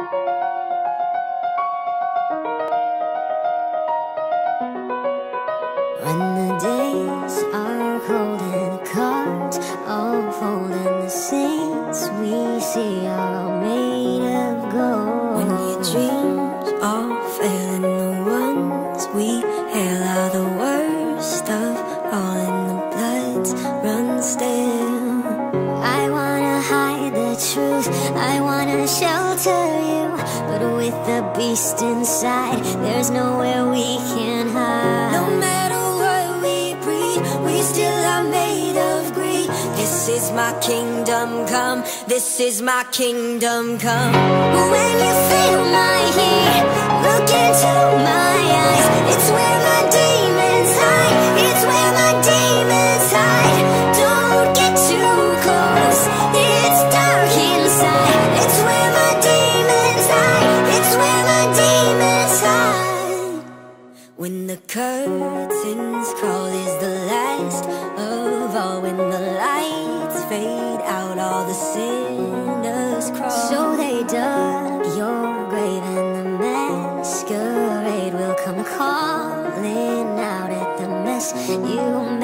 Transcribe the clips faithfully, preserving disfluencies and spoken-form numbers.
When the days are cold and the cards all fold and the saints we see are all made of gold. When your dreams all fail and the ones we hail are the worst of all and the bloods run still. I wanna hide the truth, I wanna shelter you, but with the beast inside, there's nowhere we can hide. No matter what we breed, we still are made of greed. This is my kingdom come, this is my kingdom come. When you feel my heat, look into my eyes. It's where my demons hide, it's where my demons hide. Don't get too close, it's dark inside. It's where my demons hide, it's where my demons hide. When the curtains crawl is the last of all. When the lights fade out, all the sinners crawl. So they dug your grave and the masquerade will come calling out at the mess you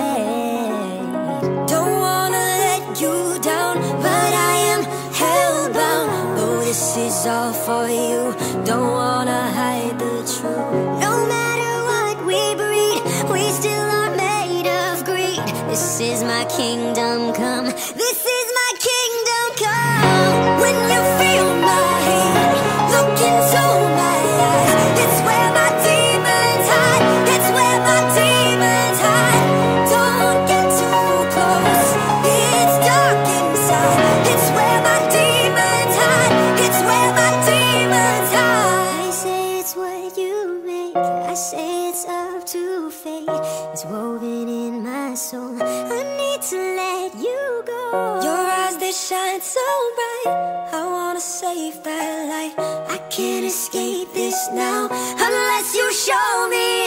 made. Don't wanna let you down, but I am hellbound. Though this is all for you, don't wanna hide the truth. No matter what we breed, we still are made of greed. This is my kingdom come, this is my kingdom come. When you feel my heat, look into my eyes. It's where my demons hide, it's where my demons hide. Don't get too close, it's dark inside. It's where my demons hide, it's where my demons hide. I say it's what you make, I say it's up to fate. It's woven in my soul, I need to let you go. Your eyes, they shine so bright, I wanna save that light. I can't escape this now unless you show me